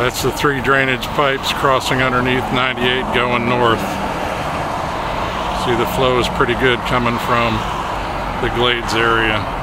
That's the 3 drainage pipes crossing underneath 98 going north. See, the flow is pretty good coming from the Glades area.